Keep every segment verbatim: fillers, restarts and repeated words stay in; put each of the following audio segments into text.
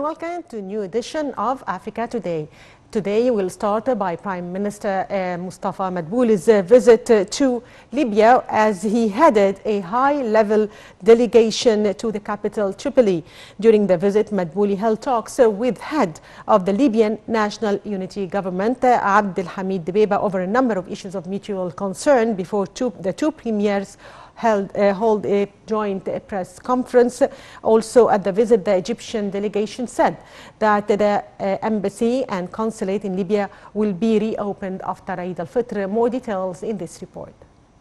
welcome to a new edition of Africa Today. Today we'll start by Prime Minister uh, Mustafa Madbouly's uh, visit uh, to Libya as he headed a high-level delegation to the capital Tripoli. During the visit, Madbouly held talks uh, with head of the Libyan National Unity Government, uh, Abdelhamid Dbeiba, over a number of issues of mutual concern before two, the two premiers held uh, hold a joint uh, press conference. Also at the visit, the Egyptian delegation said that the uh, embassy and consulate in Libya will be reopened after Eid al-Fitr. More details in this report.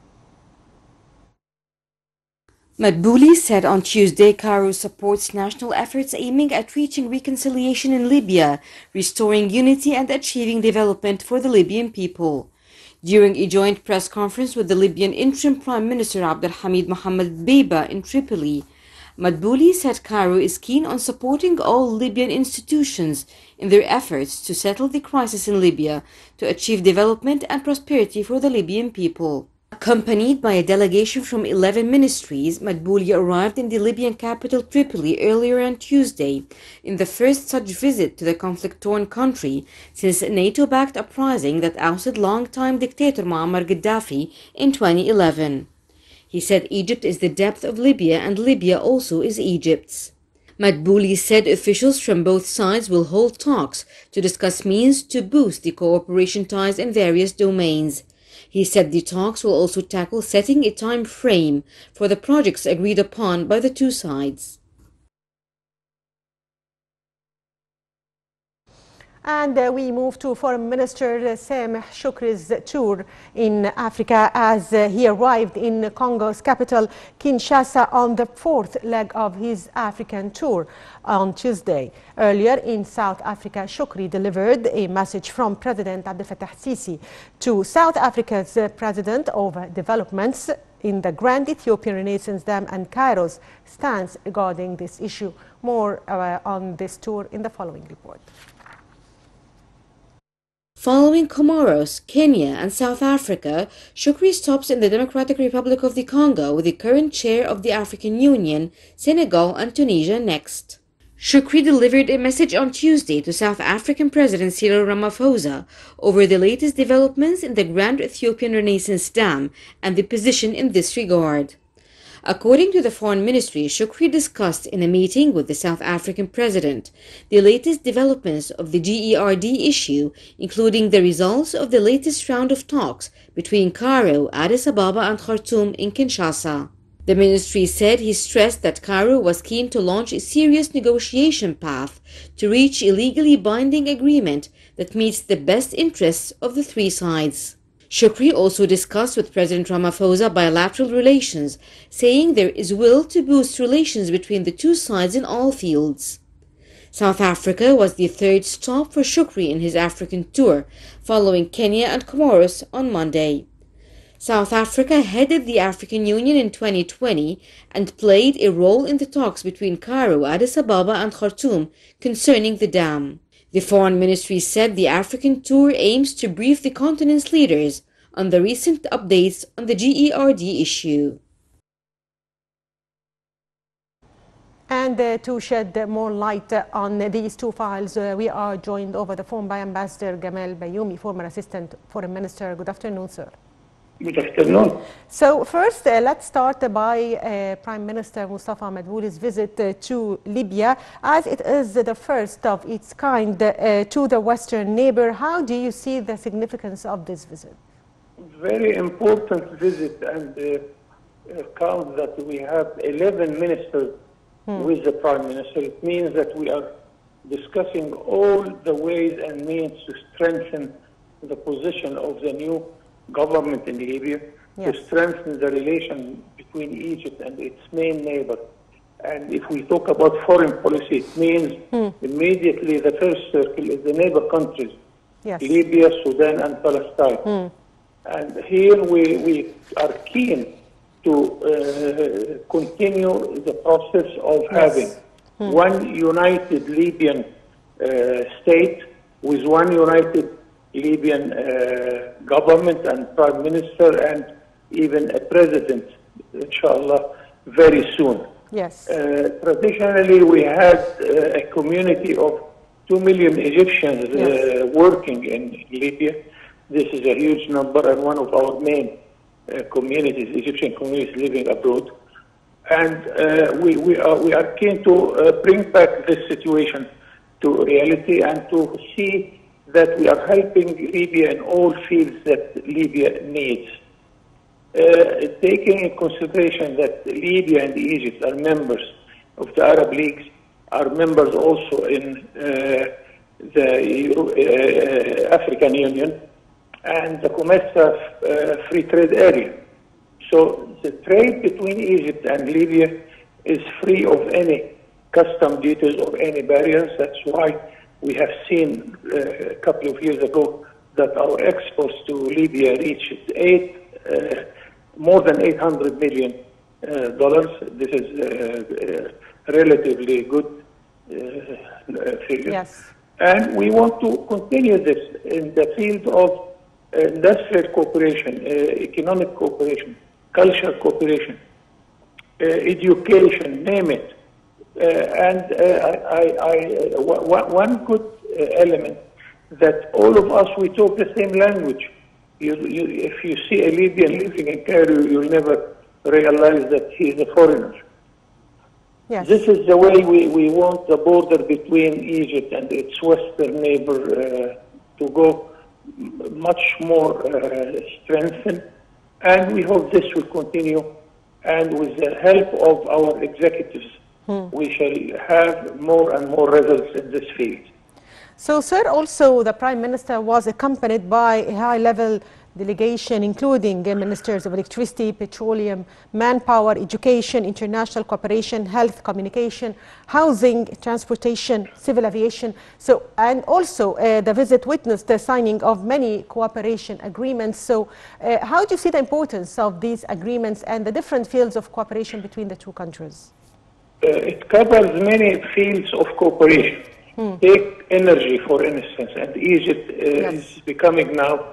Madbouly said on Tuesday Cairo supports national efforts aiming at reaching reconciliation in Libya, restoring unity and achieving development for the Libyan people. During a joint press conference with the Libyan interim Prime Minister Abdelhamid Mohamed Dbeiba in Tripoli, Madbouly said Cairo is keen on supporting all Libyan institutions in their efforts to settle the crisis in Libya to achieve development and prosperity for the Libyan people. Accompanied by a delegation from eleven ministries, Madbouly arrived in the Libyan capital Tripoli earlier on Tuesday in the first such visit to the conflict-torn country since a NATO-backed uprising that ousted longtime dictator Muammar Gaddafi in twenty eleven. He said Egypt is the depth of Libya and Libya also is Egypt's. Madbouly said officials from both sides will hold talks to discuss means to boost the cooperation ties in various domains. He said the talks will also tackle setting a time frame for the projects agreed upon by the two sides. And uh, we move to Foreign Minister uh, Sameh Shoukry's tour in Africa as uh, he arrived in Congo's capital, Kinshasa, on the fourth leg of his African tour on Tuesday. Earlier in South Africa, Shoukry delivered a message from President Abdel Fattah Sisi to South Africa's uh, president over developments in the Grand Ethiopian Renaissance Dam and Cairo's stance regarding this issue. More uh, on this tour in the following report. Following Comoros, Kenya and South Africa, Shoukry stops in the Democratic Republic of the Congo with the current chair of the African Union, Senegal and Tunisia next. Shoukry delivered a message on Tuesday to South African President Cyril Ramaphosa over the latest developments in the Grand Ethiopian Renaissance Dam and the position in this regard. According to the Foreign Ministry, Shoukry discussed in a meeting with the South African President the latest developments of the G E R D issue, including the results of the latest round of talks between Cairo, Addis Ababa and Khartoum in Kinshasa. The ministry said he stressed that Cairo was keen to launch a serious negotiation path to reach a legally binding agreement that meets the best interests of the three sides. Shoukry also discussed with President Ramaphosa bilateral relations, saying there is will to boost relations between the two sides in all fields. South Africa was the third stop for Shoukry in his African tour, following Kenya and Comoros on Monday. South Africa headed the African Union in twenty twenty and played a role in the talks between Cairo, Addis Ababa and Khartoum concerning the dam. The Foreign Ministry said the African tour aims to brief the continent's leaders on the recent updates on the G E R D issue. And uh, to shed more light uh, on these two files, uh, we are joined over the phone by Ambassador Gamal Bayoumi, former Assistant Foreign Minister. Good afternoon, sir. Good afternoon. So first, uh, let's start by uh, Prime Minister Mustafa Madbouly's visit uh, to Libya, as it is the first of its kind uh, to the Western neighbor. How do you see the significance of this visit? Very important visit, and uh, count that we have eleven ministers hmm. with the Prime Minister. It means that we are discussing all the ways and means to strengthen the position of the new government in Libya, yes, to strengthen the relation between Egypt and its main neighbor. And if we talk about foreign policy, it means hmm. immediately the first circle is the neighbor countries, yes, Libya, Sudan, and Palestine. Hmm. And here we, we are keen to uh, continue the process of yes. having hmm. one united Libyan uh, state with one united Libyan uh, government and prime minister and even a president, inshallah, very soon. Yes. Uh, traditionally, we had uh, a community of two million Egyptians uh, Yes. working in Libya. This is a huge number and one of our main uh, communities, Egyptian communities living abroad. And uh, we, we, are, we are keen to uh, bring back this situation to reality and to see that we are helping Libya in all fields that Libya needs. Uh, taking in consideration that Libya and Egypt are members of the Arab Leagues, are members also in uh, the Euro, uh, African Union and the COMESA uh, free trade area. So the trade between Egypt and Libya is free of any custom duties or any barriers. That's why we have seen uh, a couple of years ago that our exports to Libya reached eight, uh, more than eight hundred million uh, dollars. This is uh, a relatively good uh, figure. Yes. And we want to continue this in the field of industrial cooperation, uh, economic cooperation, cultural cooperation, uh, education, name it. Uh, and uh, I, I, uh, one good uh, element that all of us, we talk the same language. You, you, if you see a Libyan living in Cairo, you'll never realize that he is a foreigner. Yes. This is the way we, we want the border between Egypt and its western neighbor uh, to go much more uh, strengthened. And we hope this will continue. And with the help of our executives, hmm. we shall have more and more results in this field. So, sir, also the Prime Minister was accompanied by a high-level delegation, including ministers of electricity, petroleum, manpower, education, international cooperation, health, communication, housing, transportation, civil aviation. So, and also uh, the visit witnessed the signing of many cooperation agreements. So, uh, how do you see the importance of these agreements and the different fields of cooperation between the two countries? Uh, it covers many fields of cooperation. Hmm. Take energy, for instance, and Egypt uh, yes. is becoming now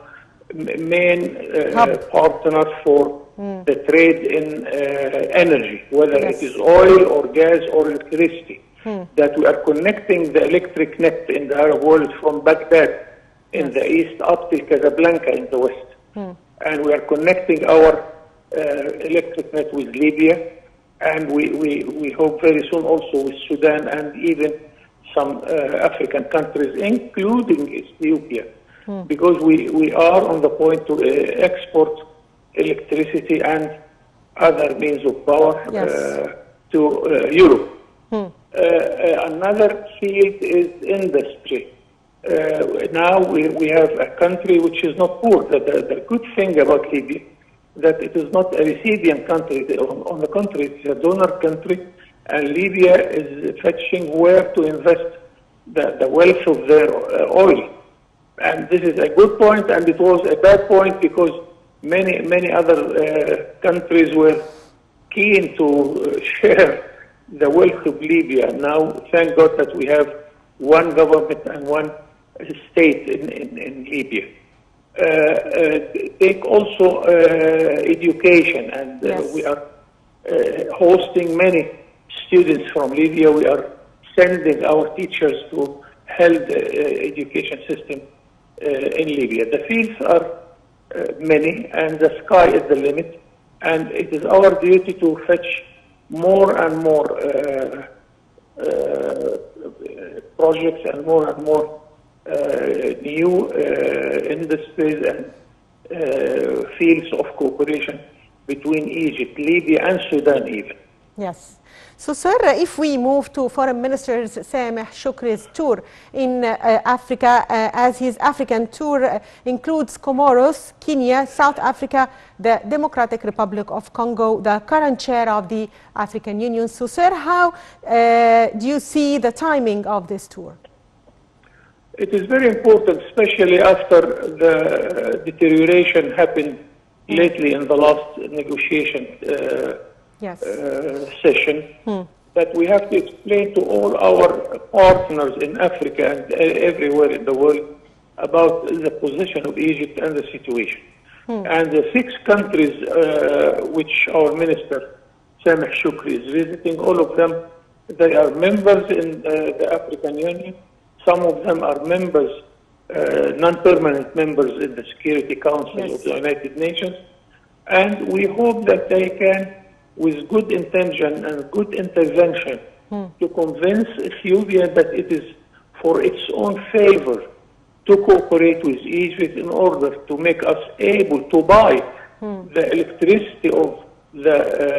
main uh, partner for mm. the trade in uh, energy, whether yes. it is oil or gas or electricity, mm. that we are connecting the electric net in the Arab world from Baghdad in yes. the east up to Casablanca in the west. Mm. And we are connecting our uh, electric net with Libya, and we, we, we hope very soon also with Sudan and even some uh, African countries, including Ethiopia. Hmm. Because we, we are on the point to uh, export electricity and other means of power yes. uh, to uh, Europe. Hmm. Uh, uh, another field is industry. Uh, now we, we have a country which is not poor. The, the, the good thing about Libya that it is not a recipient country. On, on the contrary, it's a donor country, and Libya is fetching where to invest the, the wealth of their uh, oil. And this is a good point, and it was a bad point because many, many other uh, countries were keen to uh, share the wealth of Libya. Now, thank God that we have one government and one state in, in, in Libya. Uh, uh, take also uh, education, and uh, yes. we are uh, hosting many students from Libya. We are sending our teachers to help the uh, education system Uh, in Libya. The fields are uh, many, and the sky is the limit, and it is our duty to fetch more and more uh, uh, projects and more and more uh, new uh, industries and uh, fields of cooperation between Egypt, Libya, and Sudan even. Yes. So, sir, if we move to Foreign Minister Sameh Shoukry's tour in uh, Africa, uh, as his African tour uh, includes Comoros, Kenya, South Africa, the Democratic Republic of Congo, the current chair of the African Union. So, sir, how uh, do you see the timing of this tour? It is very important, especially after the deterioration happened lately in the last negotiation uh, Yes. Uh, session, hmm. that we have to explain to all our partners in Africa and uh, everywhere in the world about the position of Egypt and the situation. Hmm. And the six countries uh, which our minister Sameh Shoukry is visiting. All of them, they are members in uh, the African Union. Some of them are members, uh, non-permanent members in the Security Council Yes. of the United Nations. And we hope that they can, with good intention and good intervention, hmm. to convince Ethiopia that it is for its own favor to cooperate with Egypt in order to make us able to buy hmm. the electricity of the,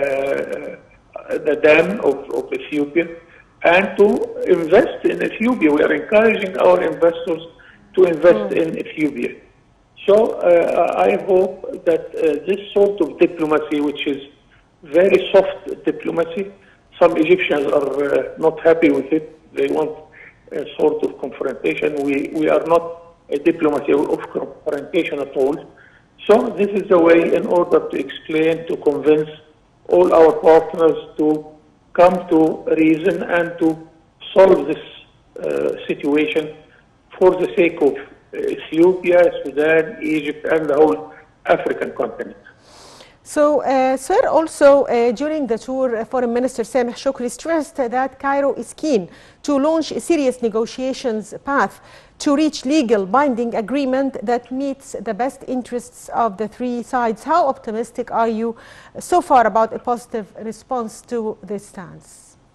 uh, the dam of, of Ethiopia and to invest in Ethiopia. We are encouraging our investors to invest hmm. in Ethiopia. So uh, I hope that uh, this sort of diplomacy, which is very soft diplomacy, some Egyptians are uh, not happy with it. They want a sort of confrontation. We, we are not a diplomacy of confrontation at all. So this is a way in order to explain, to convince all our partners to come to reason and to solve this uh, situation for the sake of Ethiopia, Sudan, Egypt, and the whole African continent. So, uh, sir, also uh, during the tour, uh, Foreign Minister Sameh Shoukry stressed that Cairo is keen to launch a serious negotiations path to reach legal binding agreement that meets the best interests of the three sides. How optimistic are you so far about a positive response to this stance?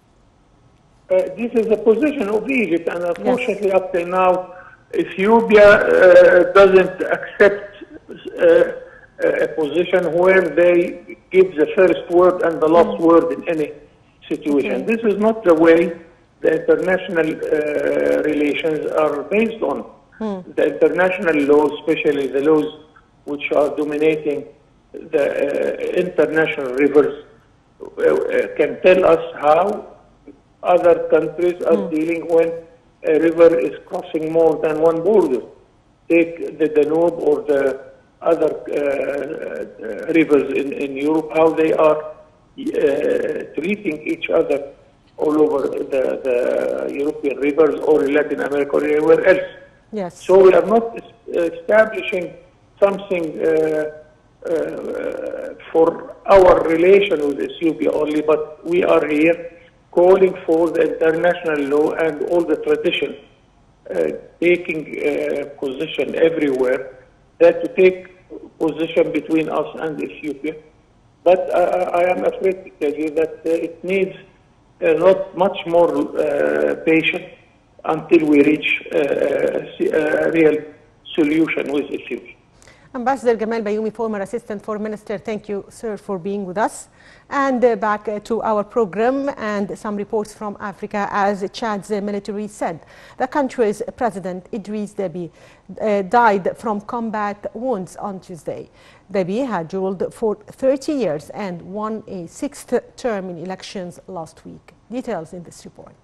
Uh, this is the position of Egypt, and unfortunately, yes. up till now, Ethiopia uh, doesn't accept uh, a position where they give the first word and the last mm. word in any situation. Okay. This is not the way the international uh, relations are based on. Mm. The international laws, especially the laws which are dominating the uh, international rivers, uh, can tell us how other countries are mm. dealing when a river is crossing more than one border. Take the Danube or the other uh, uh, rivers in, in Europe, how they are uh, treating each other all over the, the European rivers or Latin America or anywhere else. Yes. So we are not establishing something uh, uh, for our relation with Ethiopia only, but we are here calling for the international law and all the tradition uh, taking uh, position everywhere, that to take position between us and Ethiopia. But uh, I am afraid to tell you that uh, it needs uh, not much more uh, patience until we reach uh, a real solution with Ethiopia. Ambassador Gamal Bayoumi, former Assistant Foreign Minister, thank you, sir, for being with us. And uh, back uh, to our program and some reports from Africa. As Chad's uh, military said, the country's President Idriss Déby uh, died from combat wounds on Tuesday. Déby had ruled for thirty years and won a sixth term in elections last week. Details in this report.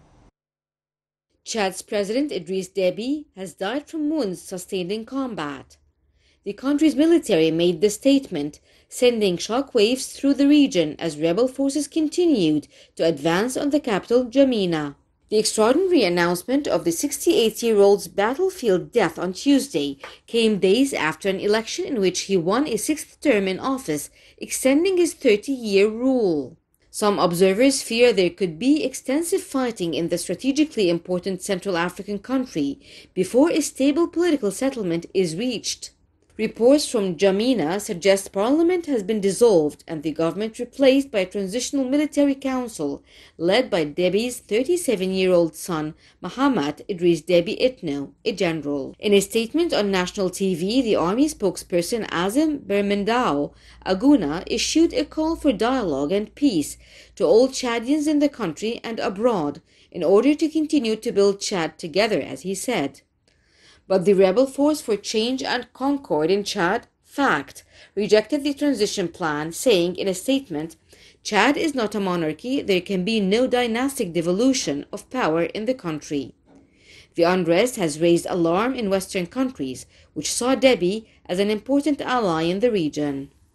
Chad's President Idriss Déby has died from wounds sustained in combat. The country's military made the statement, sending shockwaves through the region as rebel forces continued to advance on the capital, N'Djamena. The extraordinary announcement of the sixty-eight-year-old's battlefield death on Tuesday came days after an election in which he won a sixth term in office, extending his thirty-year rule. Some observers fear there could be extensive fighting in the strategically important Central African country before a stable political settlement is reached. Reports from N'Djamena suggest parliament has been dissolved and the government replaced by a transitional military council led by Déby's thirty-seven-year-old son, Mahamat Idriss Déby Itno, a general. In a statement on national T V, the army spokesperson Azim Bermendao Aguna issued a call for dialogue and peace to all Chadians in the country and abroad in order to continue to build Chad together, as he said. But the rebel Force for Change and Concord in Chad, FACT, rejected the transition plan, saying in a statement, Chad is not a monarchy, there can be no dynastic devolution of power in the country. The unrest has raised alarm in Western countries, which saw Déby as an important ally in the region.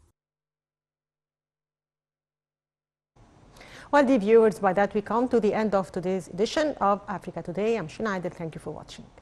Well, dear viewers, by that we come to the end of today's edition of Africa Today. I'm Shina Adel. Thank you for watching.